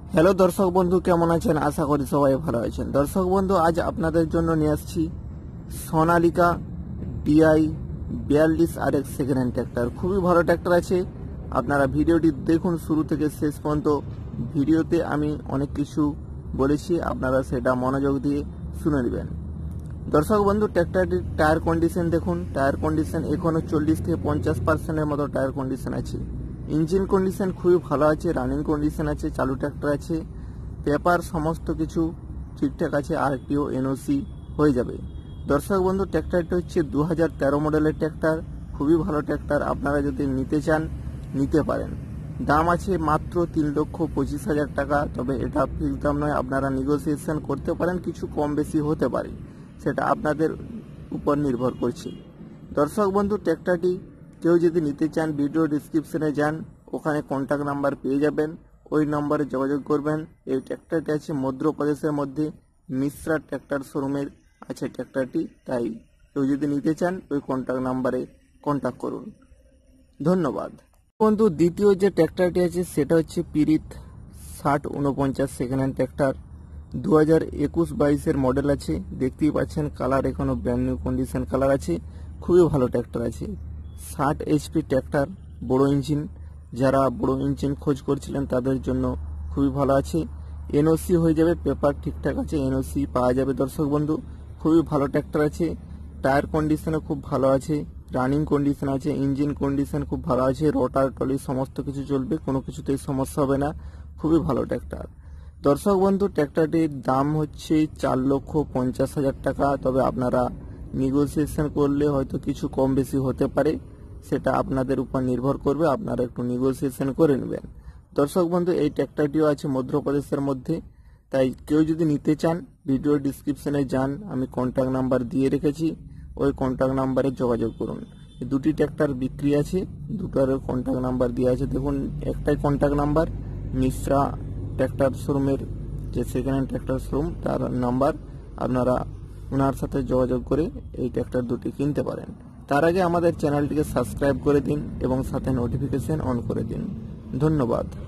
Hello দর্শক বন্ধু, কেমন আছেন? আশা করি সবাই ভালো আছেন। দর্শক বন্ধু, আজ আপনাদের জন্য নিয়ে আসছি Sonalika DI 42 RX second hand tractor. খুবই ভালো ট্র্যাক্টর আছে। আপনারা ভিডিওটি দেখুন শুরু থেকে শেষ পর্যন্ত। ভিডিওতে আমি অনেক কিছু বলেছি, আপনারা সেটা মনোযোগ দিয়ে শুনে নেবেন। দর্শক বন্ধু, ট্র্যাক্টরটির টায়ার কন্ডিশন দেখুন। টায়ার কন্ডিশন এখনও 40 থেকে 50% মতো টায়ার কন্ডিশন আছে। ইঞ্জিন কন্ডিশন খুবই ভালো আছে, রানিং কন্ডিশন আছে, চালু ট্র্যাক্টর আছে, পেপার সমস্ত কিছু ঠিকঠাক আছে, RTO NOC হয়ে যাবে। দর্শক বন্ধু, ট্র্যাক্টরটি হচ্ছে 2013 মডেলের ট্র্যাক্টর। খুবই ভালো ট্র্যাক্টর, আপনারা যদি নিতে চান নিতে পারেন। দাম আছে মাত্র 3,25,000 টাকা। তবে এটা ফিক্সড দাম নয়, আপনারা নেগোসিয়েশন করতে পারেন, কিছু কম বেশি হতে পারে, সেটা আপনাদের উপর নির্ভর করছে। দর্শক বন্ধু, ট্র্যাক্টরটি কেউ যদি নিতে চান ভিডিও ডিসক্রিপশনে যান, ওখানে কন্ট্যাক্ট নাম্বার পেয়ে যাবেন, ওই নম্বরে যোগাযোগ করবেন। এই ট্র্যাক্টরটি আছে মধ্যপ্রদেশের মধ্যে মিশ্রা ট্র্যাক্টর শোরুমের আছে ট্র্যাক্টরটি। তাই কেউ যদি নিতে চান ওই কন্ট্যাক্ট নাম্বারে কন্ট্যাক্ট করুন। ধন্যবাদ বন্ধু। দ্বিতীয় যে ট্র্যাক্টরটি আছে সেটা হচ্ছে পিরিত 6049 সেকেন্ড হ্যান্ড ট্র্যাক্টর। 2021-22 মডেল আছে। দেখতেই পাচ্ছেন কালার এখনো ব্র্যান্ড নিউ কন্ডিশন কালার আছে। খুবই ভালো ট্র্যাক্টর আছে। 60 HP ট্র্যাক্টর, বড় ইঞ্জিন। যারা বড় ইঞ্জিন খোঁজ করছিলেন তাদের জন্য খুবই ভালো আছে। NOC হয়ে যাবে, পেপার ঠিকঠাক আছে, NOC পাওয়া যাবে। দর্শক বন্ধু, খুবই ভালো ট্র্যাক্টর আছে। টায়ার কন্ডিশনও খুব ভালো আছে, রানিং কন্ডিশন আছে, ইঞ্জিন কন্ডিশন খুব ভালো আছে, রোটার টলি সমস্ত কিছু চলবে, কোনো কিছুতেই সমস্যা হবে না। খুবই ভালো ট্র্যাক্টর। দর্শক বন্ধু, ট্র্যাক্টরটির দাম হচ্ছে 4,50,000 টাকা। তবে আপনারা নেগোসিয়েশন করলে হয়তো কিছু কম বেশি হতে পারে, সেটা আপনাদের উপর নির্ভর করবে, আপনারা একটু নেগোসিয়েশন করে নেবেন। দর্শক বন্ধু, এই ট্র্যাক্টরটিও আছে মধ্যপ্রদেশের মধ্যে। তাই কেউ যদি নিতে চান ভিডিও ডিসক্রিপশনে যান, আমি কন্ট্যাক্ট নাম্বার দিয়ে রেখেছি, ওই কন্ট্যাক্ট নাম্বারে যোগাযোগ করুন। দুটি ট্র্যাক্টর বিক্রি আছে, দুটার কন্ট্যাক্ট নাম্বার দেওয়া আছে। দেখুন, একটাই কন্ট্যাক্ট নাম্বার মিশ্রা ট্র্যাক্টর শোরুমের যে সেকেন্ড হ্যান্ড ট্র্যাক্টর শোরুম, তার নাম্বার। আপনারা ওনার সাথে যোগাযোগ করে এই ট্র্যাক্টর দুটি কিনতে পারেন। তার আগে আমাদের চ্যানেলটিকে সাবস্ক্রাইব করে দিন এবং সাথে নোটিফিকেশন অন করে দিন। ধন্যবাদ।